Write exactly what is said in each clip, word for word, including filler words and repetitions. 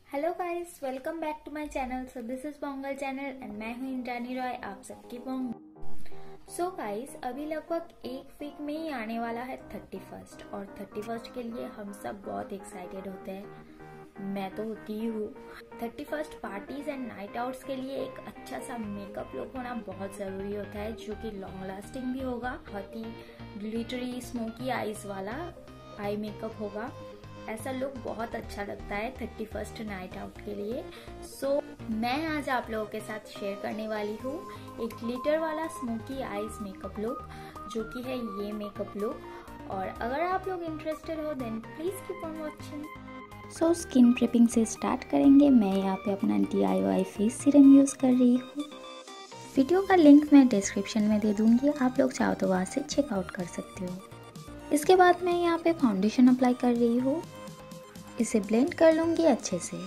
Hello guys, welcome back to my channel. So this is Pongal channel and मैं हूँ इंद्रानी रॉय, आप सबकी पोंगल। सो गाइस, अभी लगभग एक वीक में ही आने वाला है थर्टी फर्स्ट और थर्टी फर्स्ट के लिए हम सब बहुत एक्साइटेड होते हैं। मैं तो होती ही हूँ। Thirty first parties and night outs के लिए एक अच्छा सा मेकअप लुक होना बहुत ज़रूरी होता है, जो कि लॉन्ग लास्टिंग भी होगा। बहुत ही ग्लिटरी स्मोकी आईज वाला आई मेकअप होगा। ऐसा लुक बहुत अच्छा लगता है थर्टी फर्स्ट नाइट आउट के लिए। सो so, मैं आज आप लोगों के साथ शेयर करने वाली हूँ एक ग्लिटर वाला स्मोकी आईज मेकअप लुक, जो कि है ये मेकअप लुक। और अगर आप लोग इंटरेस्टेड हो then please keep on watching. So skin prepping से स्टार्ट करेंगे। मैं यहाँ पे अपना D I Y face serum use कर रही हूँ। वीडियो का लिंक मैं डिस्क्रिप्शन में दे दूंगी, आप लोग चाहो तो वहाँ से चेकआउट कर सकते हो। इसके बाद मैं यहाँ पे फाउंडेशन अप्लाई कर रही हूँ। इसे ब्लेंड कर लूंगी अच्छे से।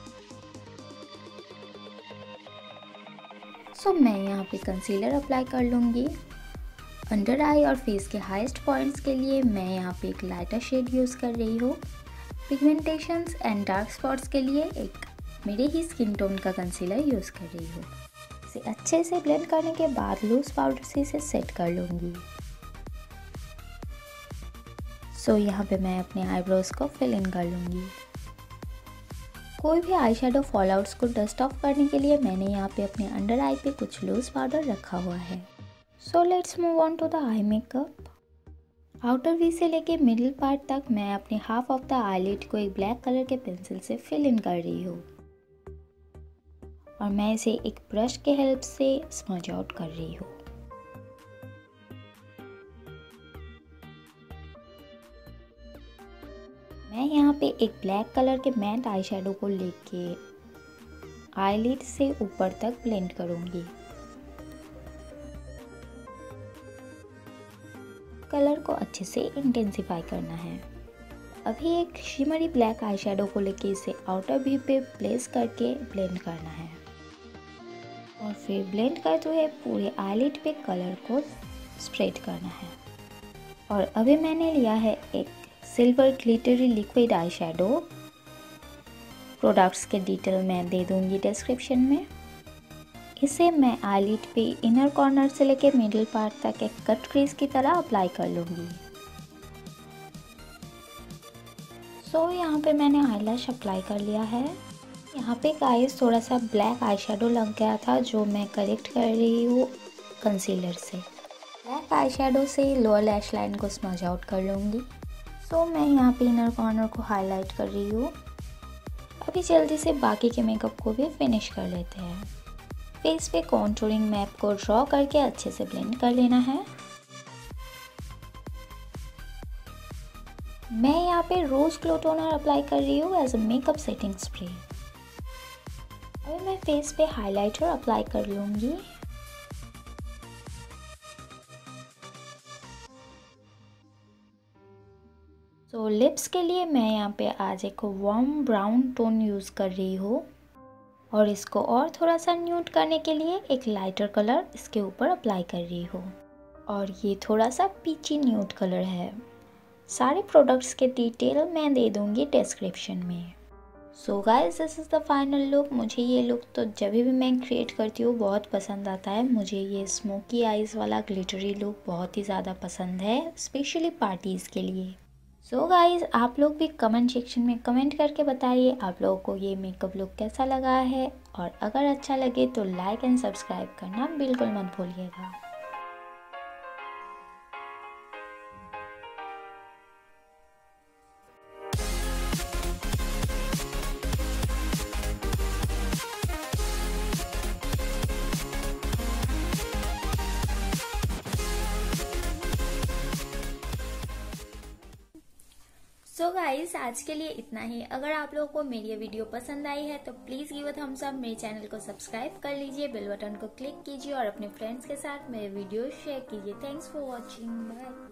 सो so, मैं यहाँ पे कंसीलर अप्लाई कर लूंगी। अंडर आई और फेस के हाईएस्ट पॉइंट्स के लिए मैं यहाँ पे एक लाइटर शेड यूज़ कर रही हूँ। पिगमेंटेशंस एंड डार्क स्पॉट्स के लिए एक मेरे ही स्किन टोन का कंसीलर यूज़ कर रही हूँ। इसे अच्छे से ब्लेंड करने के बाद लूज पाउडर से इसे सेट कर लूँगी। सो so, यहाँ पे मैं अपने आईब्रोज को फिल इन कर लूँगी। कोई भी आई शेडो फॉल आउट्स को डस्ट ऑफ करने के लिए मैंने यहाँ पे अपने अंडर आई पे कुछ लूज पाउडर रखा हुआ है। So let's move on to the eye makeup. Outer V से लेके मिडिल पार्ट तक मैं अपने हाफ ऑफ द आईलिड को एक ब्लैक कलर के पेंसिल से फिल इन कर रही हूँ और मैं इसे एक ब्रश के हेल्प से स्मज आउट कर रही हूँ। मैं यहाँ पे एक ब्लैक कलर के मैट आई शेडो को लेके आईलिड से ऊपर तक ब्लेंड करूँगी। कलर को अच्छे से इंटेंसिफाई करना है। अभी एक शिमरी ब्लैक आई शेडो को लेके इसे आउटर व्यू पे प्लेस करके ब्लेंड करना है और फिर ब्लेंड करते हुए पूरे आईलिड पे कलर को स्प्रेड करना है। और अभी मैंने लिया है एक silver glittery liquid eye shadow. Products के डिटेल मैं दे दूंगी डिस्क्रिप्शन में। इसे मैं आईलिड पे इनर कॉर्नर से लेके मिडिल पार्ट तक एक कट क्रीज की तरह अप्लाई कर लूँगी। सो so, यहाँ पे मैंने आईलैश अप्लाई कर लिया है। यहाँ पे गाइस थोड़ा सा ब्लैक आई शेडो लग गया था, जो मैं करेक्ट कर रही हूँ कंसीलर से। ब्लैक आई शेडो से लोअर लैश लाइन को स्मज आउट कर लूँगी। सो so, मैं यहाँ पे इनर कॉर्नर को हाईलाइट कर रही हूँ। अभी जल्दी से बाकी के मेकअप को भी फिनिश कर लेते हैं। फेस पे कॉन्टूरिंग मैप को ड्रॉ करके अच्छे से ब्लेंड कर लेना है। मैं यहाँ पे रोज ग्लो टोनर अप्लाई कर रही हूँ as a makeup setting spray. अभी मैं फेस पे हाइलाइटर अप्लाई कर लूँगी। सो so, लिप्स के लिए मैं यहाँ पे आज एक वार्म ब्राउन टोन यूज़ कर रही हूँ और इसको और थोड़ा सा न्यूड करने के लिए एक लाइटर कलर इसके ऊपर अप्लाई कर रही हूँ और ये थोड़ा सा पीची न्यूड कलर है। सारे प्रोडक्ट्स के डिटेल मैं दे दूँगी डिस्क्रिप्शन में। So guys, this is the final look. मुझे ये लुक तो जब भी मैं क्रिएट करती हूँ बहुत पसंद आता है। मुझे ये स्मोकी आइज़ वाला ग्लिटरी लुक बहुत ही ज़्यादा पसंद है, स्पेशली पार्टीज़ के लिए। सो so गाइज, आप लोग भी कमेंट सेक्शन में कमेंट करके बताइए आप लोगों को ये मेकअप लुक कैसा लगा है, और अगर अच्छा लगे तो लाइक एंड सब्सक्राइब करना बिल्कुल मत भूलिएगा। सो so गाइस, आज के लिए इतना ही। अगर आप लोगों को मेरी ये वीडियो पसंद आई है तो please give a thumbs up. मेरे चैनल को सब्सक्राइब कर लीजिए, बेल बटन को क्लिक कीजिए और अपने फ्रेंड्स के साथ मेरे वीडियो शेयर कीजिए। Thanks for watching, bye.